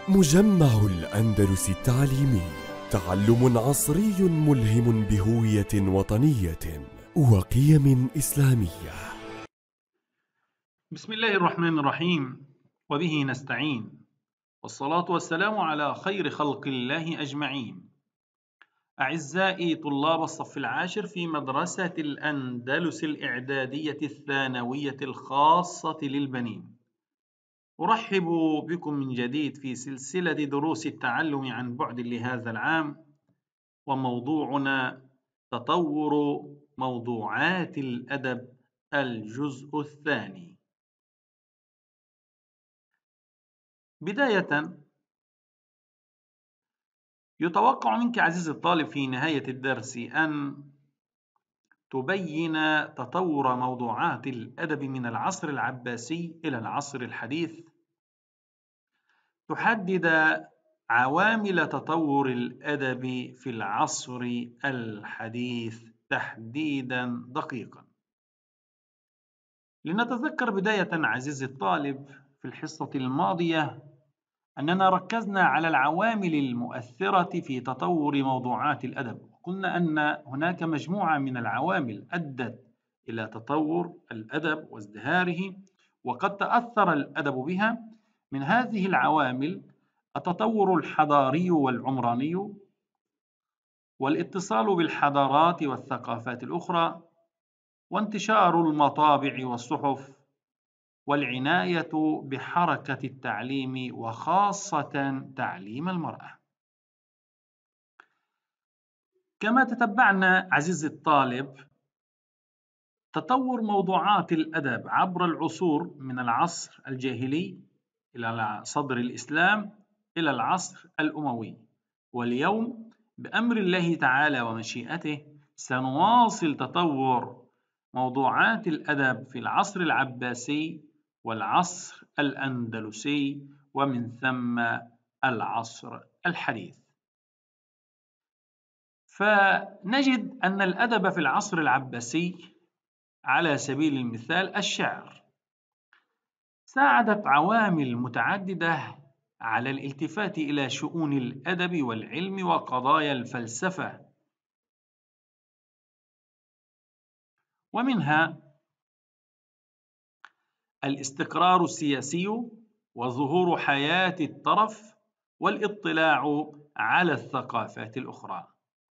مجمع الأندلس التعليمي، تعلم عصري ملهم بهوية وطنية وقيم إسلامية. بسم الله الرحمن الرحيم، وبه نستعين، والصلاة والسلام على خير خلق الله أجمعين. أعزائي طلاب الصف العاشر في مدرسة الأندلس الإعدادية الثانوية الخاصة للبنين، أرحب بكم من جديد في سلسلة دروس التعلم عن بعد لهذا العام، وموضوعنا تطور موضوعات الأدب الجزء الثاني. بداية، يتوقع منك عزيزي الطالب في نهاية الدرس أن تبين تطور موضوعات الأدب من العصر العباسي إلى العصر الحديث، تحدد عوامل تطور الأدب في العصر الحديث تحديداً دقيقاً. لنتذكر بداية عزيزي الطالب في الحصة الماضية أننا ركزنا على العوامل المؤثرة في تطور موضوعات الأدب. قلنا أن هناك مجموعة من العوامل أدت إلى تطور الأدب وازدهاره، وقد تأثر الأدب بها. من هذه العوامل التطور الحضاري والعمراني، والاتصال بالحضارات والثقافات الأخرى، وانتشار المطابع والصحف، والعناية بحركة التعليم وخاصة تعليم المرأة. كما تتبعنا عزيزي الطالب تطور موضوعات الأدب عبر العصور من العصر الجاهلي إلى صدر الإسلام إلى العصر الأموي، واليوم بأمر الله تعالى ومشيئته سنواصل تطور موضوعات الأدب في العصر العباسي والعصر الأندلسي، ومن ثم العصر الحديث. فنجد أن الأدب في العصر العباسي على سبيل المثال الشعر ساعدت عوامل متعددة على الالتفات إلى شؤون الأدب والعلم وقضايا الفلسفة، ومنها الاستقرار السياسي وظهور حياة الطرف والاطلاع على الثقافات الأخرى.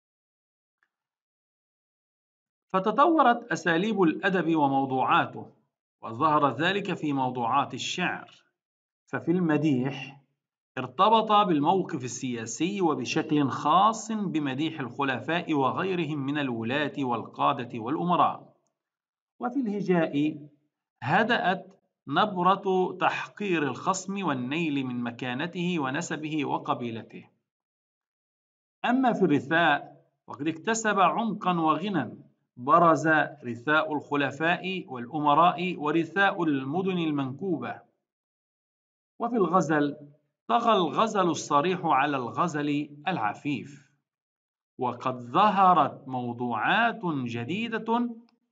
فتطورت أساليب الأدب وموضوعاته، وظهر ذلك في موضوعات الشعر. ففي المديح ارتبط بالموقف السياسي، وبشكل خاص بمديح الخلفاء وغيرهم من الولاة والقادة والأمراء. وفي الهجاء هدأت نبرة تحقير الخصم والنيل من مكانته ونسبه وقبيلته. أما في الرثاء وقد اكتسب عمقا وغنى، برز رثاء الخلفاء والأمراء ورثاء المدن المنكوبة. وفي الغزل طغى الغزل الصريح على الغزل العفيف، وقد ظهرت موضوعات جديدة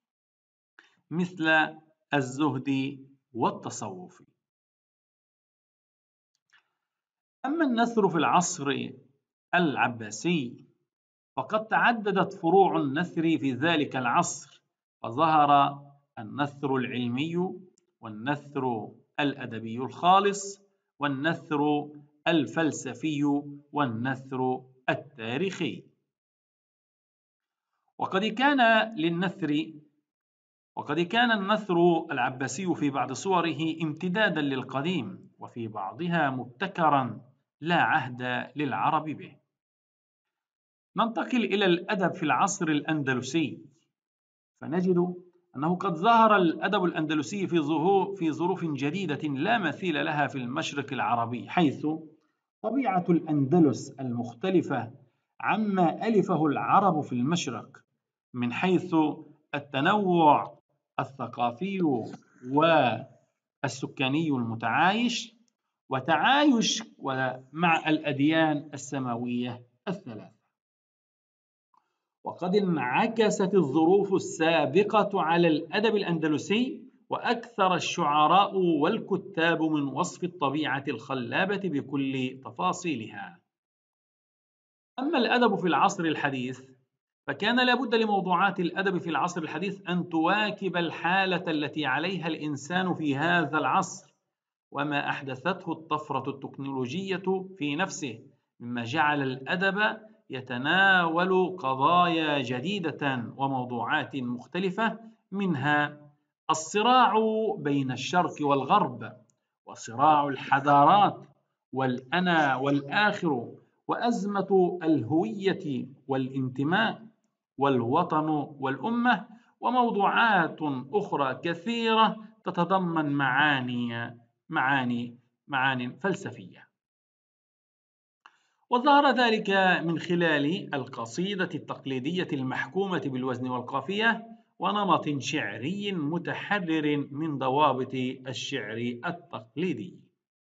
مثل الزهد والتصوف. أما النثر في العصر العباسي فقد تعددت فروع النثر في ذلك العصر، فظهر النثر العلمي، والنثر الأدبي الخالص، والنثر الفلسفي، والنثر التاريخي. وقد كان النثر العباسي في بعض صوره امتدادا للقديم، وفي بعضها مبتكرا لا عهد للعرب به. ننتقل إلى الأدب في العصر الأندلسي، فنجد أنه قد ظهر الأدب الأندلسي في ظروف جديدة لا مثيل لها في المشرق العربي، حيث طبيعة الأندلس المختلفة عما ألفه العرب في المشرق من حيث التنوع الثقافي والسكاني المتعايش وتعايش مع الأديان السماوية الثلاث. وقد انعكست الظروف السابقة على الأدب الأندلسي وأكثر الشعراء والكتاب من وصف الطبيعة الخلابة بكل تفاصيلها. أما الأدب في العصر الحديث فكان لابد لموضوعات الأدب في العصر الحديث أن تواكب الحالة التي عليها الإنسان في هذا العصر وما أحدثته الطفرة التكنولوجية في نفسه، مما جعل الأدب يتناول قضايا جديدة وموضوعات مختلفة، منها الصراع بين الشرق والغرب، وصراع الحضارات، والأنا والآخر، وأزمة الهوية والانتماء، والوطن والأمة، وموضوعات أخرى كثيرة تتضمن معاني فلسفية. وظهر ذلك من خلال القصيدة التقليدية المحكومة بالوزن والقافية، ونمط شعري متحرر من ضوابط الشعر التقليدي.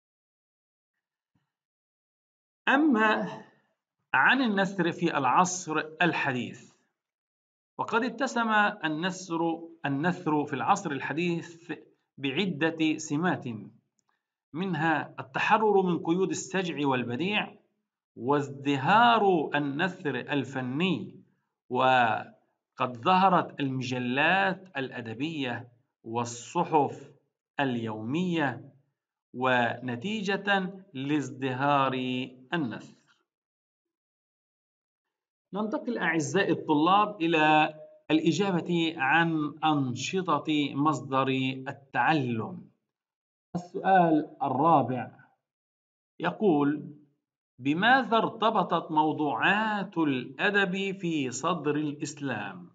أما عن النثر في العصر الحديث، وقد اتسم النثر في العصر الحديث بعدة سمات، منها التحرر من قيود السجع والبديع، وازدهار النثر الفني، وقد ظهرت المجلات الأدبية والصحف اليومية ونتيجة لازدهار النثر. ننتقل أعزائي الطلاب إلى الإجابة عن أنشطة مصدر التعلم. السؤال الرابع يقول: بماذا ارتبطت موضوعات الأدب في صدر الإسلام؟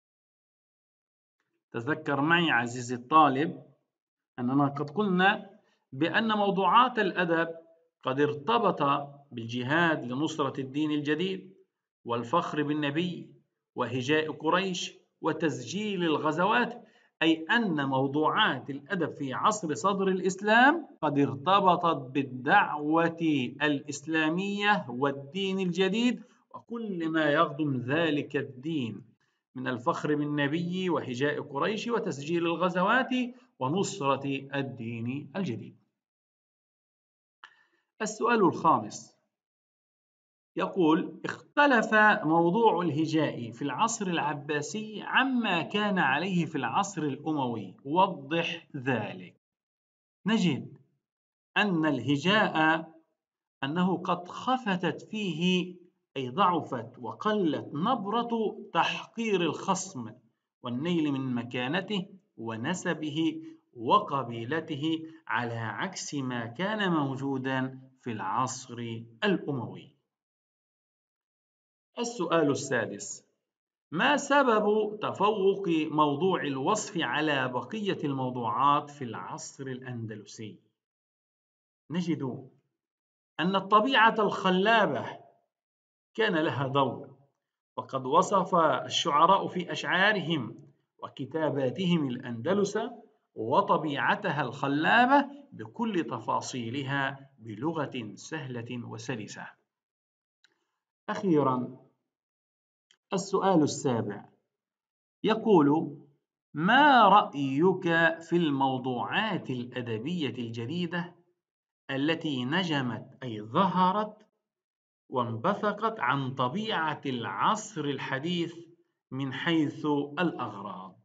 تذكر معي عزيزي الطالب أننا قد قلنا بأن موضوعات الأدب قد ارتبط بالجهاد لنصرة الدين الجديد، والفخر بالنبي، وهجاء قريش، وتسجيل الغزوات، أي أن موضوعات الأدب في عصر صدر الإسلام قد ارتبطت بالدعوة الإسلامية والدين الجديد وكل ما يخدم ذلك الدين من الفخر بالنبي وهجاء قريش وتسجيل الغزوات ونصرة الدين الجديد. السؤال الخامس يقول: اختلف موضوع الهجاء في العصر العباسي عما كان عليه في العصر الأموي، وضح ذلك. نجد أن الهجاء أنه قد خفتت فيه، أي ضعفت وقلت نبرة تحقير الخصم والنيل من مكانته ونسبه وقبيلته، على عكس ما كان موجودا في العصر الأموي. السؤال السادس: ما سبب تفوق موضوع الوصف على بقية الموضوعات في العصر الأندلسي؟ نجد أن الطبيعة الخلابة كان لها دور، وقد وصف الشعراء في أشعارهم وكتاباتهم الأندلس وطبيعتها الخلابة بكل تفاصيلها بلغة سهلة وسلسة. أخيراً، السؤال السابع يقول: ما رأيك في الموضوعات الأدبية الجديدة التي نجمت، أي ظهرت وانبثقت عن طبيعة العصر الحديث من حيث الأغراض؟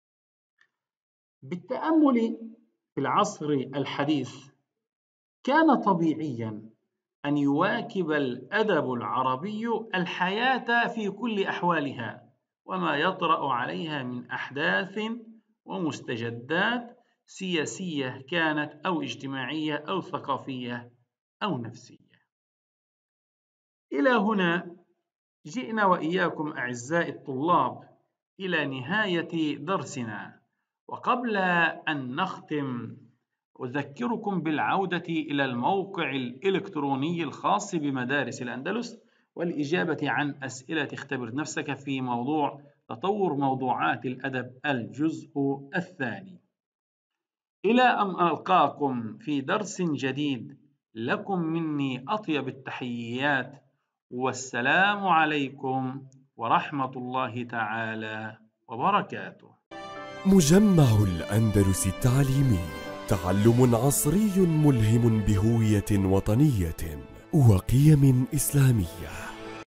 بالتأمل في العصر الحديث كان طبيعياً أن يواكب الأدب العربي الحياة في كل أحوالها وما يطرأ عليها من أحداث ومستجدات سياسية كانت أو اجتماعية أو ثقافية أو نفسية. إلى هنا جئنا وإياكم أعزائي الطلاب إلى نهاية درسنا، وقبل أن نختم أذكركم بالعودة إلى الموقع الإلكتروني الخاص بمدارس الأندلس والإجابة عن أسئلة اختبر نفسك في موضوع تطور موضوعات الأدب الجزء الثاني. إلى أن ألقاكم في درس جديد، لكم مني أطيب التحيات، والسلام عليكم ورحمة الله تعالى وبركاته. مجمع الأندلس التعليمي، تعلم عصري ملهم بهوية وطنية وقيم إسلامية.